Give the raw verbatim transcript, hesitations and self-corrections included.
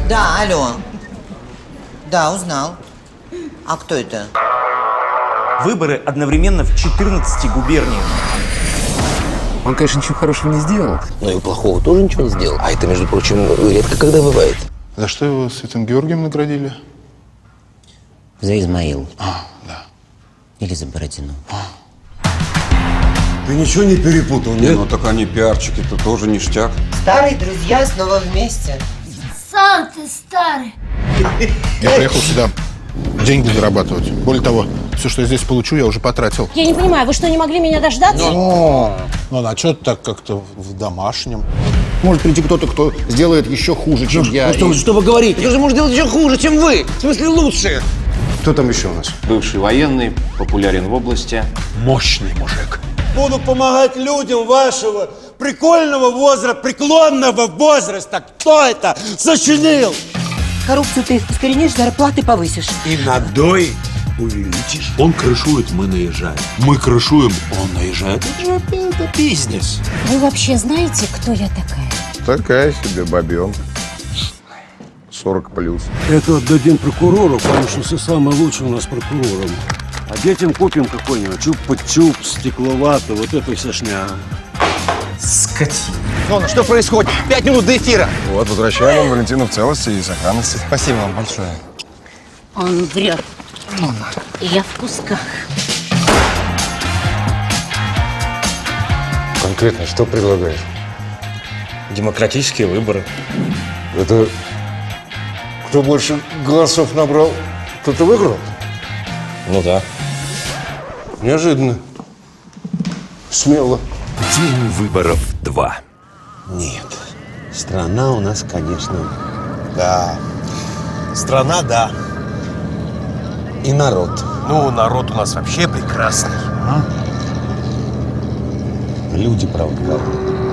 Да, алло. Да, узнал. А кто это? Выборы одновременно в четырнадцати губерниях. Он, конечно, ничего хорошего не сделал. Но и плохого тоже ничего не сделал. А это, между прочим, редко когда бывает. За что его Святым Георгием наградили? За Измаил. А, да. Или за Бородину. А. Ты ничего не перепутал, нет? Ну так они пиарчики-то тоже ништяк. Старые друзья снова вместе. Сам ты старый. Я приехал сюда деньги зарабатывать. Более того, все, что я здесь получу, я уже потратил. Я не понимаю, вы что, не могли меня дождаться? О, ну а что так как-то в домашнем? Может прийти кто-то, кто сделает еще хуже, чем я. Ну, что, и... что вы говорите? Кто же может делать еще хуже, чем вы? В смысле лучше? Кто там еще у нас? Бывший военный, популярен в области. Мощный мужик. Буду помогать людям вашего прикольного возраста, преклонного возраста. Кто это сочинил? Коррупцию ты искоренишь, зарплаты повысишь. И надой увеличишь. Он крышует, мы наезжаем. Мы крышуем, он наезжает. Это же это бизнес. Вы вообще знаете, кто я такая? Такая себе бабенка. сорок плюс. Это отдадим прокурору, потому что все самое лучшее у нас прокурором. А детям купим какой-нибудь чуп-чуп, стекловато, вот это вся шня. Скотина. Ну, что происходит? Пять минут до эфира. Вот, возвращаем вам Валентину в целости и сохранности. Спасибо вам большое. Он врет. Я в кусках. Конкретно что предлагаешь? Демократические выборы. Это кто больше голосов набрал, кто-то выиграл? Ну да. Неожиданно. Смело. День выборов два. Нет. Страна у нас, конечно, да. Страна, да. И народ. Ну, народ у нас вообще прекрасный. Люди, правда, главное.